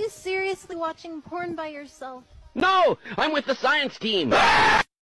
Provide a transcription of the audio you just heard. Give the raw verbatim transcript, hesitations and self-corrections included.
you seriously watching porn by yourself? No! I'm with the science team!